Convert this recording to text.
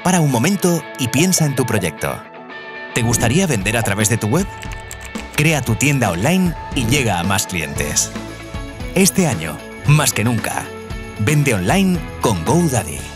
Para un momento y piensa en tu proyecto. ¿Te gustaría vender a través de tu web? Crea tu tienda online y llega a más clientes. Este año, más que nunca, vende online con GoDaddy.